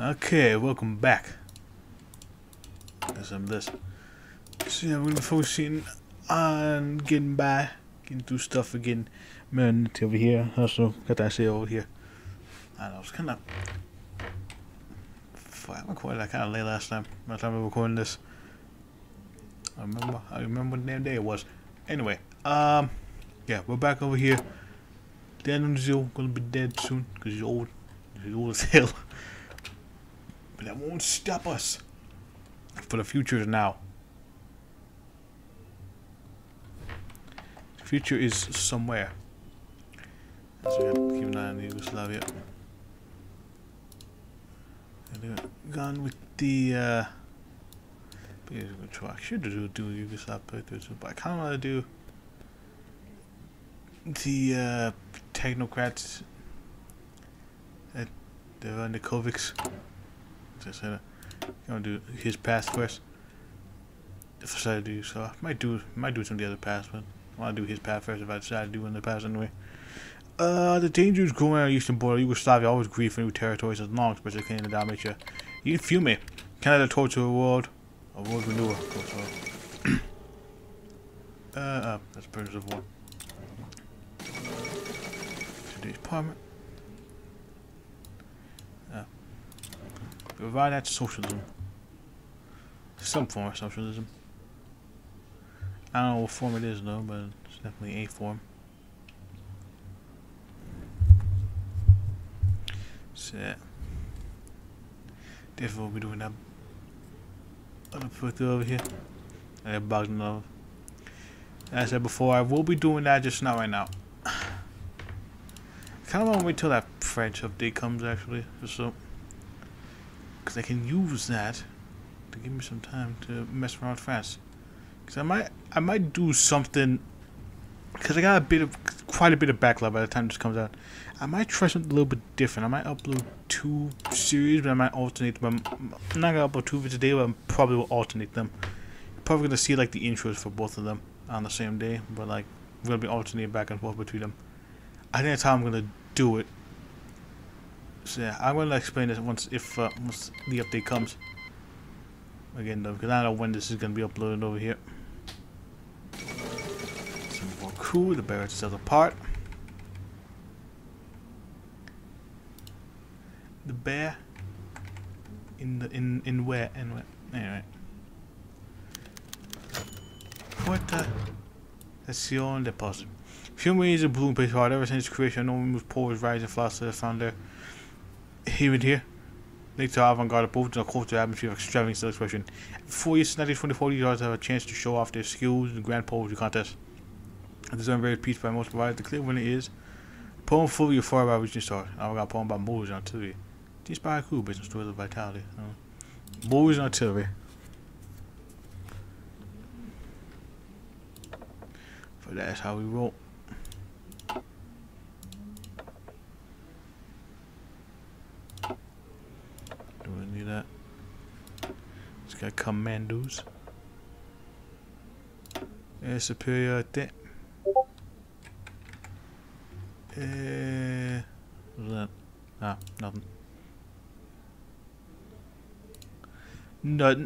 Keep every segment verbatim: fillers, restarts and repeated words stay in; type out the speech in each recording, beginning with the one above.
Okay, welcome back. There's some of this. So yeah, we're gonna be focusing on getting by, getting through stuff again. Marinetti over here. Also got that shit over here. I don't know, it's kinda I recorded that kinda late last time. Last time we were recording this. I remember I remember what damn day it was. Anyway, um yeah, we're back over here. Daniel's gonna be dead soon, because he's old. He's old as hell. But that won't stop us. For the future is now. The future is somewhere. So we have to keep an eye on Yugoslavia. Gone with the uh I should do do Yugoslavia, but I kinda wanna do the uh technocrats at the run the Kovics. Just uh, gonna do his pass first. If I decide to do so, I might do might do some of the other pass, but I wanna do his pass first if I decide to do one of the pass anyway. Uh, the dangers growing on the eastern border. Yugoslavia always grieve for new territories as long, especially Canada Dalmatia. You Fiume, Canada torture the world, a world renewal. uh, uh, that's prisoners of war. Today's parliament. Uh, provide that socialism. Some form of socialism. I don't know what form it is though, but it's definitely a form. So yeah. Therefore we'll be doing that. I'm gonna put it over here. I have bugs love. As I said before, I will be doing that, just not right now. I kinda wanna wait till that French update comes actually, just so because I can use that to give me some time to mess around with France. Cause I might I might do something, cause I got a bit of quite a bit of backlog by the time this comes out. I might try something a little bit different. I might upload two series, but I might alternate them. I'm not gonna upload two videos a day, but I probably will alternate them. You're probably gonna see like the intros for both of them on the same day, but like we're gonna be alternating back and forth between them. I think that's how I'm gonna do it. So yeah, I'm gonna explain this once if uh, once the update comes. Again though, because I don't know when this is gonna be uploaded over here. Some more crew, the barracks itself apart. The bear in the in in where and where anyway. Porta Estación Deposit. Fiume is a bloom place hard ever since its creation. No one moves pores rising fast as found there. Even here. Next to avant-garde both in a culture atmosphere of extravagance and expression. Four years since nineteen twenty-four, these artists have a chance to show off their skills in the grand poetry contest. This is very piece by most provided. The clear winner is poem fully euphoric by reaching star. I got a poem about movies and artillery. The inspired crew based on stories of vitality. Uh, movies and artillery. For that's how we roll. Do we need that? It's got commandos. Uh, superiority. Uh, what's that? Ah, nothing. Nothing.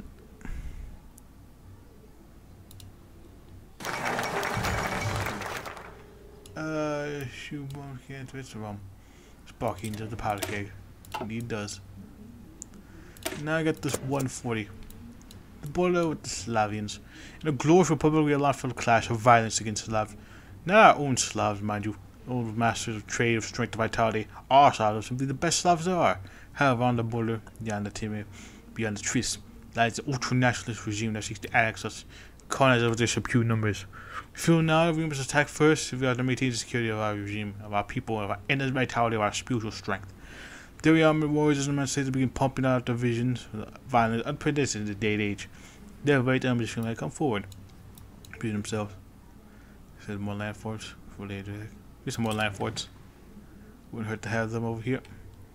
Uh, shoot one can't twitch the rum. Sparky into the powder keg. Indeed does. Now I got this one forty. The border with the Slavians. In a glorious republic we are allowed for the clash of violence against Slavs. Not our own Slavs, mind you. Old masters of trade, of strength, of vitality. Our Slavs are simply the best Slavs there are. However, on the border, beyond the Fiume, beyond the trees, lies the ultra-nationalist regime that seeks to annex us, colonize us with their subdued numbers. We feel now we must attack first if we are to maintain the security of our regime, of our people, of our endless vitality, of our spiritual strength. There we are, warriors of the United States begin pumping out divisions, violence, unprecedented in the day and age. They're right there, just going to come forward. Beat themselves. Said more land forts for later. Get some more land forts. Wouldn't hurt to have them over here.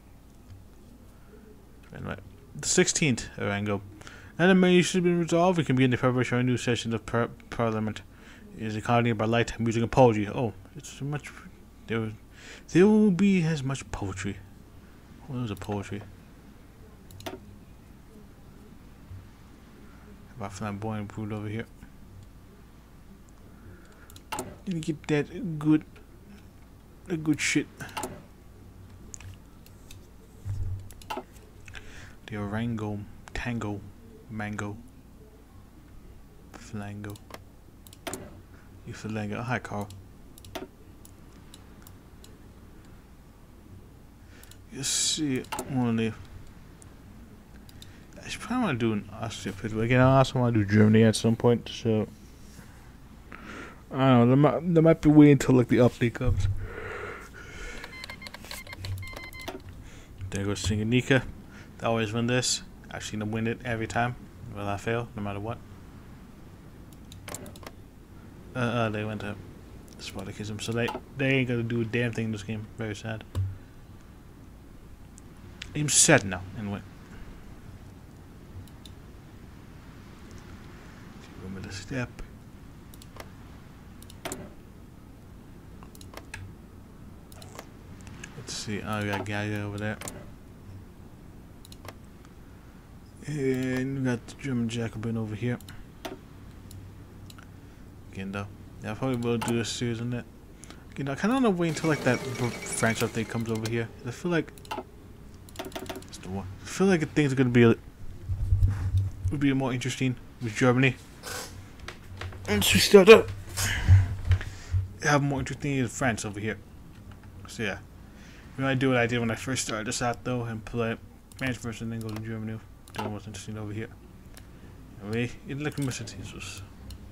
Anyway, the sixteenth, Arango. Now the main issue has been resolved. We can begin the preparation of a new session of par Parliament. It is accompanied by light music and poetry. Oh, it's so much. There, there will be as much poetry. What was the poetry? About flamboyant brood over here. Need to get that good, the good shit. The orango, tango, mango, flango. You flango. Oh, hi, Carl. You see, I'm gonna leave. I should probably want to do an Austria pit, but again, I also want to do Germany at some point. So I don't know. There might, there might be waiting until like the update comes. There goes Singanika. They always win this. I've seen them win it every time. Will I fail? No matter what. Uh, uh they went to Spartakism, so they they ain't gonna do a damn thing in this game. Very sad. I'm sad now and win. Go with a step. Let's see. Oh, we got Gaga over there. And we got the German Jacobin over here. Again, though. Yeah, I probably will do a series on that. You know, I kind of want to wait until like that French update comes over here. I feel like it's the one. I feel like things are gonna be a, would be more interesting with Germany. Once we start up, have more interesting in France over here. So yeah, we might do what I did when I first started this out though, and play France first, and then go to Germany. Do what's interesting over here. Anyway, it looks like Jesus.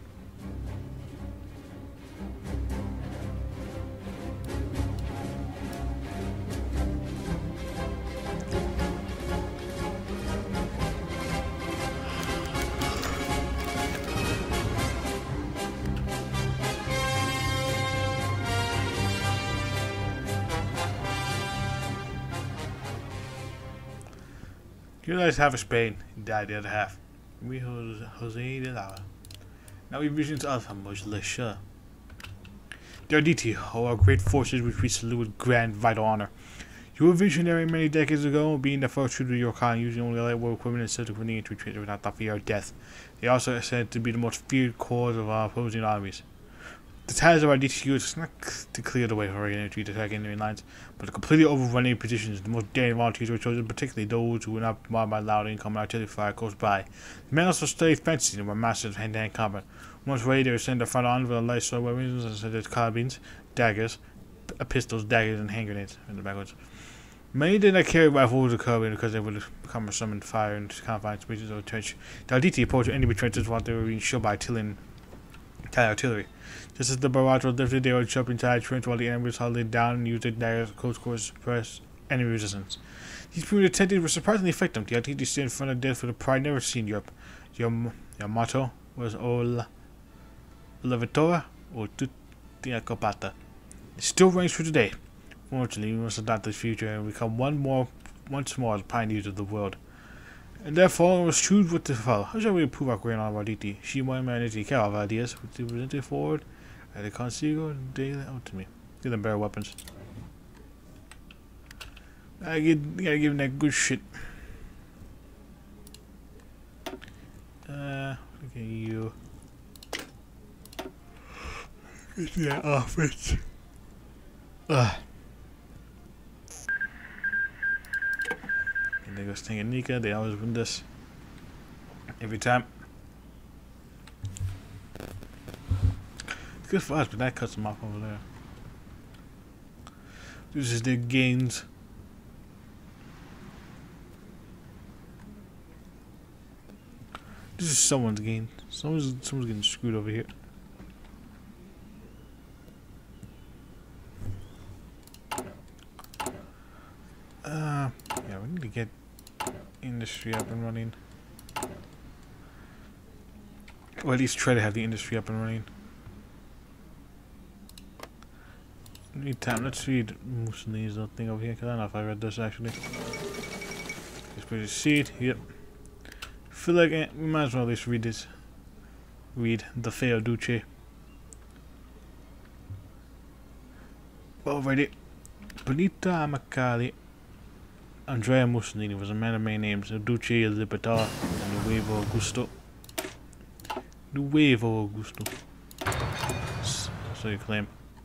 You guys have a Spain, and died the other half. We Jose de Lara. Now we visions Alpha Mojlisha. The Arditi, oh, our great forces which we salute with grand vital honor. You were visionary many decades ago, being the first trooper of your kind, using only light war equipment and subsequently into retreat without the fear of death. They also are said to be the most feared cause of our opposing armies. The task of our D T U is not to clear the way for regular entry to attack enemy lines, but to completely overrun positions. The most daring volunteers were chosen, particularly those who were not bombarded by loud incoming artillery fire close by. The men also studied fencing and were masters of hand-to-hand combat. Once ready, they were sent to front on with light sword weapons such as carbines, daggers, pistols, daggers, and hand grenades. In the backwards. Many did not carry rifles or carbine because they would become summoned fire in confined spaces of the trench. The Arditi approached enemy trenches while they were being shelled by artillery. artillery. Just as the barrage was lifted, they would jump inside the trench while the enemy was held it down and used their daggers close quarters to suppress enemy resistance. These primitive tactics were surprisingly effective. The Arditi stood in front of death with a pride never seen in Europe. Your, your motto was O la, la vittoria or tutti a copata. It still reigns for today. Fortunately, we must adopt this future and become one more, once more the pioneers of the world. And therefore, we must choose what to follow. How shall we improve our great honor of Arditi? She might manage to care of ideas which they presented forward. And they consigo daily out to me. Give them better weapons. I get, gotta give them that good shit. Uh, look at you. Get that offense. Ugh. And there goes Tanganyika. They always win this. Every time. Good for us, but that cuts them off over there. This is their gains. This is someone's gain. Someone's someone's getting screwed over here. Uh, yeah, we need to get industry up and running. Or at least try to have the industry up and running. Meantime, let's read Mussolini's little thing over here, because I don't know if I read this actually. Just put a seed, yep. I feel like eh, we might as well at least read this. Read the Feo Duce. Alrighty. Benito Amicali Andrea Mussolini was a man of many names, the Duce of Libertà and Nuevo Augusto. Nuevo Augusto. So you claim.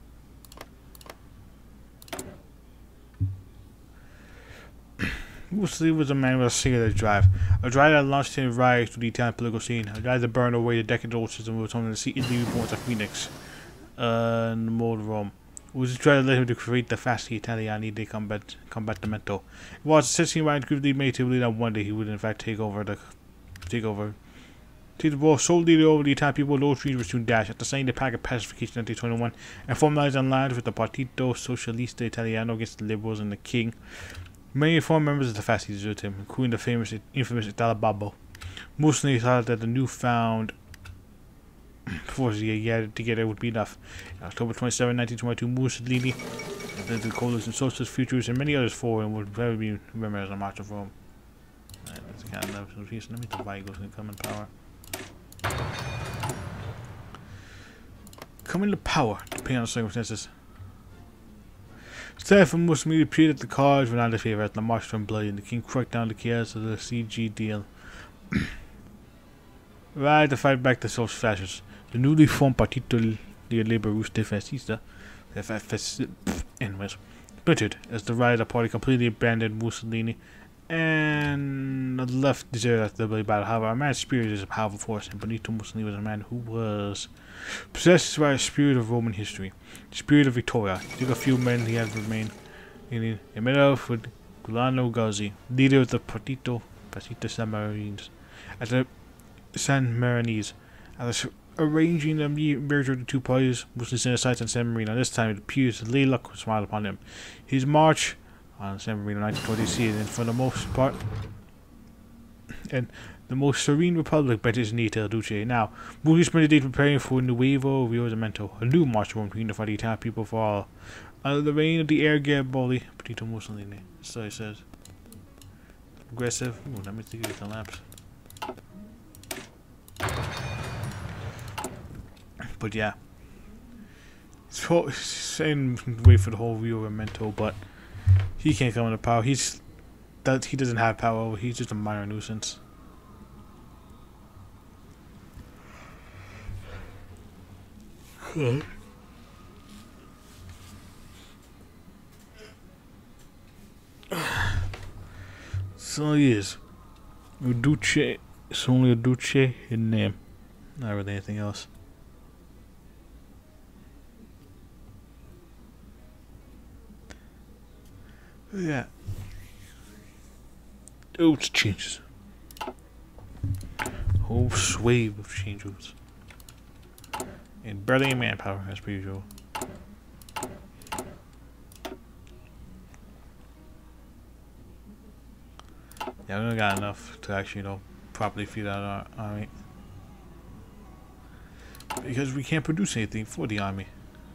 Mussolini was a man with a singular drive. A drive that launched him rise to the Italian political scene. A drive that burned away the decade-old system was home to see Italy reborn as a phoenix. Uh, in the mold of Rome. It was a drive that led him to create the Fasti Italiani de combat, Combattimento. It was sixteen right quickly made to believe that one day he would in fact take over the take over take the ball solely over the Italian people. Those dreams were soon dashed. At the same, the pact of pacification in nineteen twenty-one and formalized an alliance with the Partito Socialista Italiano against the liberals and the king. Many former members of the Fasti deserted him, including the famous, infamous Italo Babbo. Mussolini thought that the newfound forces he had together would be enough. On October twenty-seventh, nineteen twenty-two, Mussolini, the coalition Socialist Futurists, and many others forward and would very be remembered as a March of Rome. Right, that's kind of let me see the Vigos can come in power. Come into power, depending on the circumstances. Instead, from Mussolini appeared that the cards were not in his favor as the march turned bloody and the king cracked down the chaos of the C G deal. Right to fight back the social fascists. The newly formed Partito de Liberuste Fascista, anyways, splintered as the right of the party completely abandoned Mussolini and the left deserted the bloody battle. However, a man's spirit is a powerful force, and Benito Mussolini was a man who was possessed by a spirit of Roman history, the spirit of Victoria. He took a few men he had remained in a met up with Giuliano Gozzi, leader of the Partito Fascista San Marines, at the San Marinese. As arranging the merger of the two parties, Mussolini sent aside on San Marino. This time it appears that lay luck would smile upon him. His march on San Marino nineteen twenty, and for the most part, and the most serene republic bent his knee to El Duce. Now, Mussolini spent the day preparing for Nuevo Risorgimento, a new march to unify the Italian people for all. Under the reign of the heir Garibaldi, Benito Mussolini. So he says. Aggressive. Ooh, let me think of the lamps. But yeah, so saying wait for the whole Risorgimento, but he can't come into power. He's that he doesn't have power. He's just a minor nuisance. So he is. Uduce. It's only Uduce in name. Not really anything else. Yeah. Oh, it's changes. Whole swathe of changes. And barely any manpower, as per usual. Yeah, we don't got enough to actually, you know, properly feed out our army. Because we can't produce anything for the army.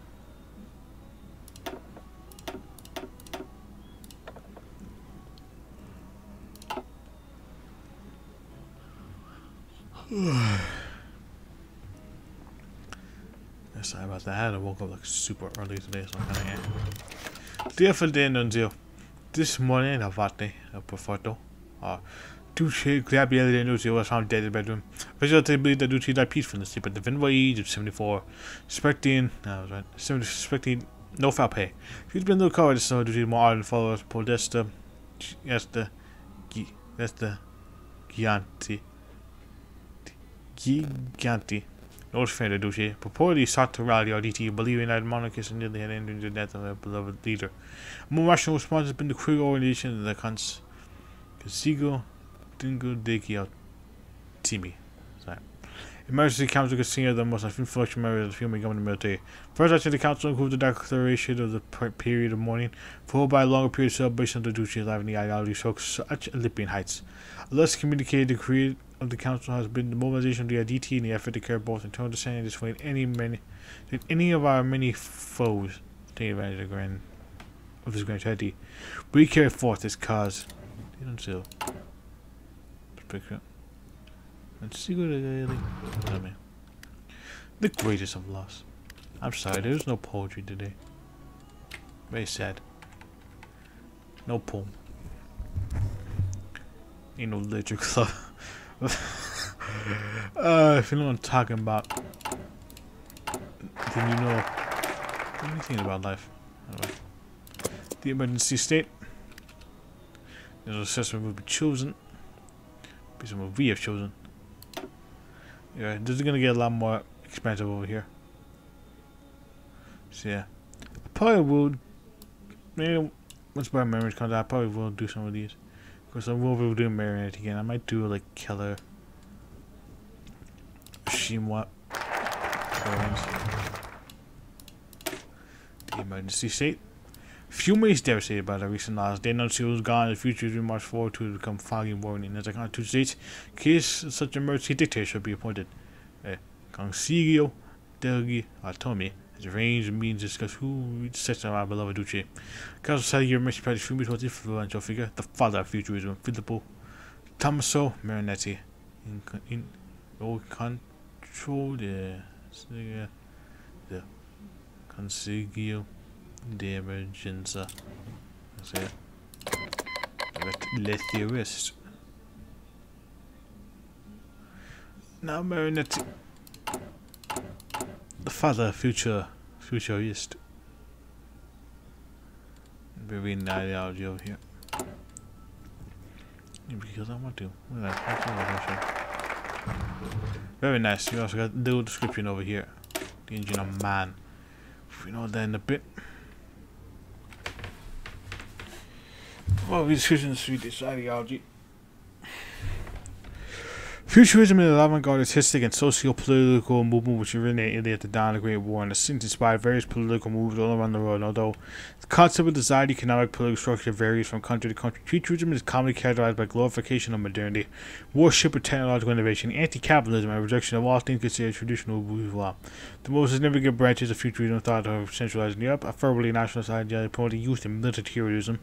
Sorry about that. I had to woke up like super early today, so I'm kind of Dear Ferdinando, this morning I vate a profoto. Uh, Duce Gabriele Nuzio was found dead in the bedroom. Visually, they believe that Duce died peacefully in sleep at the Vinva age of seventy-four, suspecting, no, I was right, suspecting no foul play. He's been a little covered, so Duce's more ardent followers, Podesta, that's the, that's the, Gianti. Giganti, no fan of Duce, purportedly sought to rally R D T, believing that monarchists nearly had ended the death of their beloved leader. A more rational response has been the cruel organization of the cons Consigo Dingo de Giotimi. Sorry. Emergency Council considered the most influential members of the Fiume government military. First action of the council included the declaration of the period of mourning, followed by a longer period of celebration of the Duce's life and the ideology took such Olympian heights. A less communicated decree of the council has been the mobilization of the I D T and the effort to carry both internal dissent and dissuade any many that any of our many foes take advantage of, grand, of this grand tragedy. We carry forth this cause. You don't see Let's see what I mean. The greatest of loss. I'm sorry, there's no poetry today. Very sad. No poem. Ain't no literature club. Uh, if you know what I'm talking about, then you know anything about life. Anyway. The emergency state. This assessment will be chosen. Based on what we have chosen. Yeah, this is gonna get a lot more expensive over here. So yeah, I probably will. Maybe once my memories comes out, I probably will do some of these. Because I will be doing Marinetti again. I might do like Killer, Shimwa, the emergency state. Fiume is devastated by the recent loss. They announced he was gone. The future is march forward to become foggy and warning. As I count two states, in case such emergency dictator should be appointed. Uh, Consiglio degli Atomi has arranged means to discuss who sets our beloved Duce. Council decided your emergency party Fiume was influential figure, the father of futurism, Filippo Tommaso Marinetti. In, in oh, control the the Consiglio de Emergenza. That's it. Let the arrest. Now Marinetti, the father, future, futurist. We're reading the ideology over here. Because I want to. Very nice. You also got a little description over here. The engine of man. We know that in a bit. Well, these decisions read this ideology. Futurism is an avant-garde artistic and socio-political movement which originated at the dawn of the Great War and has since inspired various political moves all around the world. Although the concept of desired economic political structure varies from country to country, futurism is commonly characterized by glorification of modernity, worship of technological innovation, anti-capitalism, and rejection of all things considered traditional bourgeois. The most significant branches of futurism thought of centralized in Europe are fervently nationalist ideas promoting youth and militarism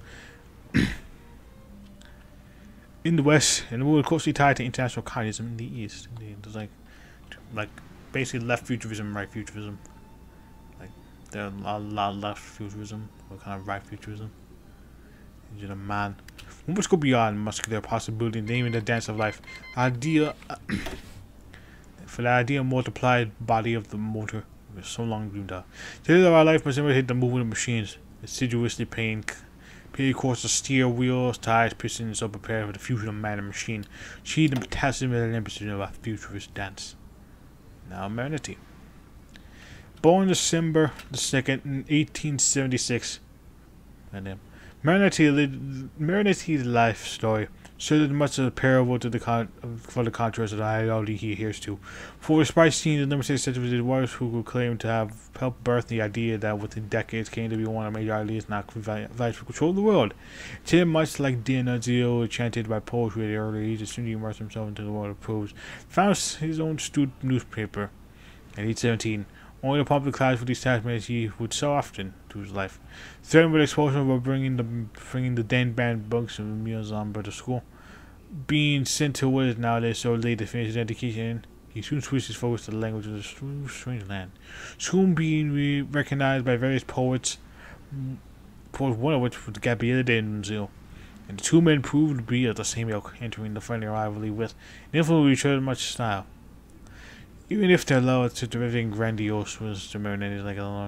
in the West, and the world closely tied to international communism in the East. There's like, like basically left futurism, right futurism. Like there are a lot of left futurism, or kind of right futurism. You're a man. We must go beyond muscular possibility, naming the dance of life. Idea for the idea of multiplied body of the motor. We're so long dreamed of. Today our life must imitate the movement of machines, assiduously paying. Pay course of steel wheels, tires, pistons, so prepared for the fusion of man and machine. She the potassium and ambition of a futurist dance. Now Marinetti. Born December the second in eighteen seventy six. And Marinetti Marinetti's life story served much as a parable to the con for the contrast of the ideology he adheres to. For despite seeing the limited sensitivity of warriors who would claim to have helped birth the idea that within decades came to be one of the major ideas not violence for control of the world. Tim, much like D'Annunzio, enchanted by poetry at the early age, as soon as he immersed himself into the world of prose, found his own student newspaper at age seventeen. Only the public class for these taskmates he would so often to his life. Threatened with expulsion for bringing the bringing the then banned books and meals on board to school. Being sent to what is nowadays so late to finish his education, he soon switched his focus to the language of the strange land. Soon being re recognized by various poets, poets one of which was Gabriele D'Annunzio. And the two men proved to be of the same ilk, entering the friendly rivalry with an influence each other much style. Even if their love to everything grandiose was to Marinetti like alone.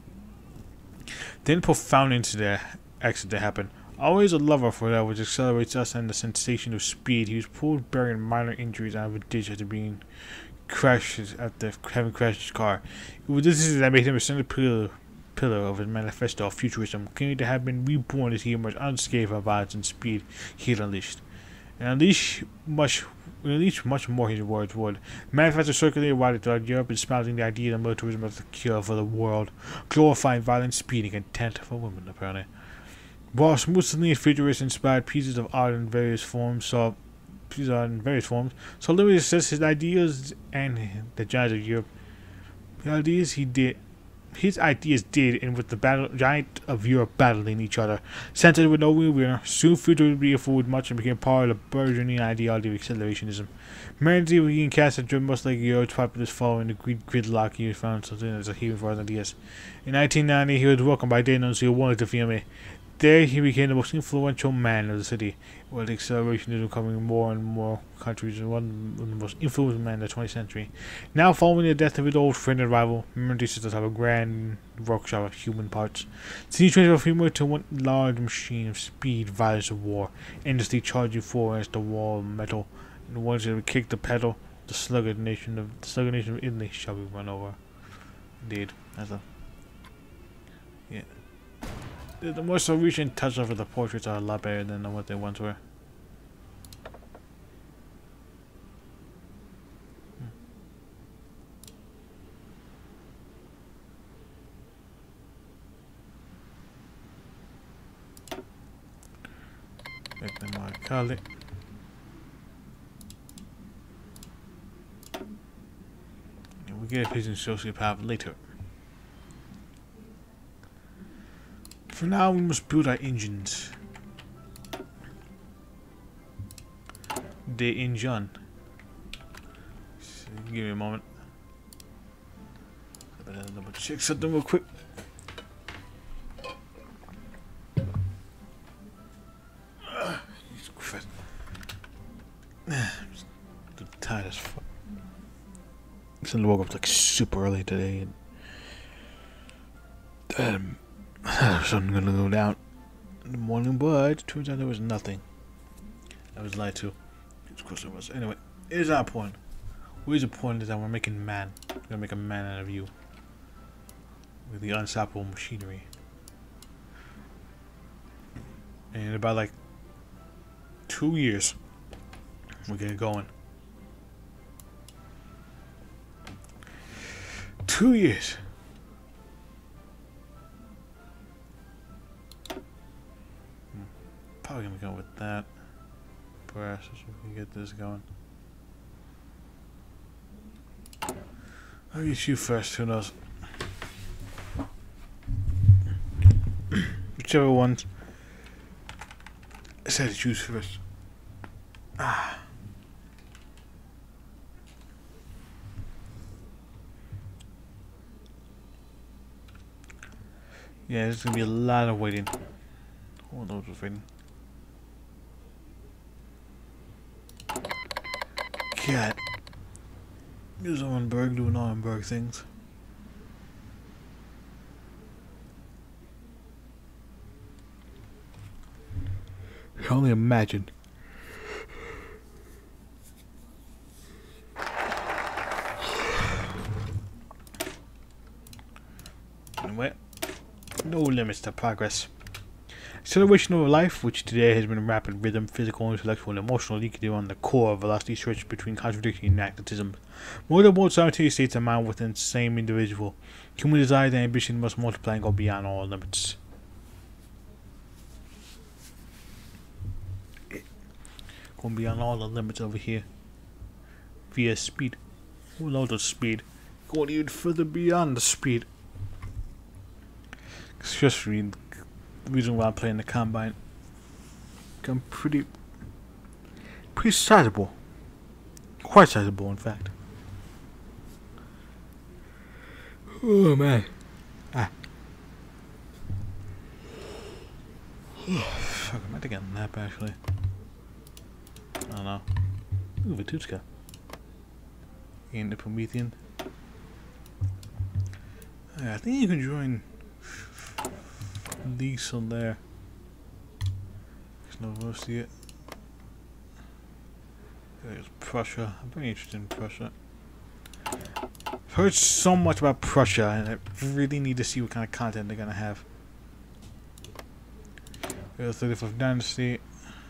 Then profound into the accident happened. Always a lover for that which accelerates us and the sensation of speed, he was pulled bearing minor injuries out of a ditch after being crashed after having crashed his car. It was this that made him a central pillar, pillar of his manifesto of futurism, claiming to have been reborn as he emerged unscathed by violence and speed he had unleashed. And unleash much Unleash much more his words would. Manifesto circulated widely throughout Europe, espousing the idea that militarism was the cure for the world, glorifying violence, speed, and contempt for women, apparently. Whilst Mussolini's futurist inspired pieces of art in various forms saw pieces of art in various forms, so limited says his ideas and the giants of Europe. The ideas he did His ideas did, and with the battle, giant of Europe battling each other, centered with no real winner, soon futurism began forward much and became part of the burgeoning ideology of accelerationism. Marinetti began cast and driven much like Europe's populace following the grid gridlock he found something as a healing for his ideas. In nineteen ninety, he was welcomed by D'Annunzio, one of the Fiume. There he became the most influential man of the city, while the acceleration is becoming more and more countries and one of the most influential men of the twentieth century. Now, following the death of his old friend and rival, Marinetti sets up a grand workshop of human parts. The city transforms Fiume to one large machine of speed, violence, and war, endlessly charging forward against the wall of metal, and the ones that would kick the pedal, the sluggard nation of the sluggard nation of Italy shall be run over. Indeed, that's a yeah. The, the more so recent touch over the portraits are a lot better than what they once were. Make them more color. And we get a piece of sociopath later. For now, we must build our engines. The engine. So, give me a moment. I better double check something real quick. I'm tired as fuck. I woke up like super early today, and um, so I'm gonna go down in the morning, but turns out there was nothing. I was lied to. Of course there was. Anyway, here's our point. Where's the point is that we're making man. We're gonna make a man out of you. With the unstoppable machinery. And in about like two years, we'll get it going. Two years. Probably gonna go with that. Perhaps so we can get this going. I'll get you first, who knows? Whichever ones I said to choose first. Ah. Yeah, there's gonna be a lot of waiting. Who knows what's waiting? God. Here's Orenberg doing Orenberg things. I can only imagine. Anyway, no limits to progress. Acceleration of life, which today has been a rapid rhythm, physical, intellectual, and emotional, indicative on the core of velocity stretch between contradiction and magnetism. More than both simultaneous states of mind within the same individual. Human desire and ambition must multiply and go beyond all limits. Going beyond all the limits over here. Via speed. Who knows the speed? Going even further beyond the speed. Especially the reason why I'm playing the Combine. I'm pretty... Pretty sizable. Quite sizable, in fact. Oh, man. Ah. Fuck, I might take a nap, actually. I don't know. Ooh, Vitutska. And the Promethean. Yeah, I think you can join these on there. There's no most yet. There's Prussia. I'm very interested in Prussia. I've heard so much about Prussia, and I really need to see what kind of content they're gonna have. The thirty-fifth Dynasty.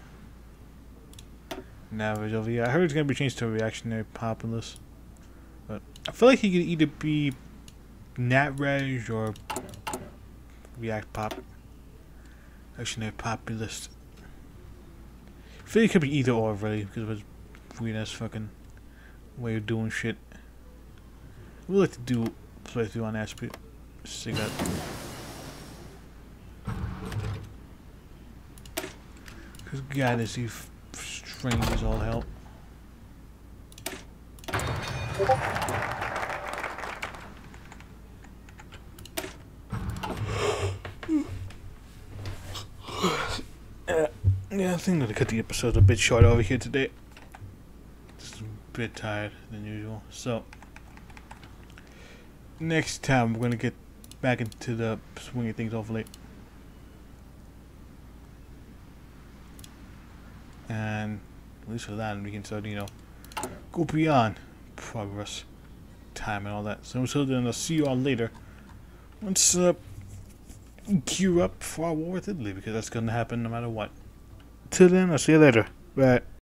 Navage over here. I heard it's gonna be changed to a reactionary populist, but I feel like he could either be Natreg or React Pop. Reactionary populist. I feel like it could be either or, really, because of his weird ass fucking way of doing shit. I would like to do playthrough on that speed. See that. Because God, is he strange as all hell. think I'm gonna cut the episode a bit short over here today. Just a bit tired than usual. So next time we're gonna get back into the swing of things, hopefully. And at least for that, we can start, you know, go beyond progress, time, and all that. So until then, I'll see you all later. Once uh, gear up for our war with Italy, because that's gonna happen no matter what. Till then, I'll see you later. Bye.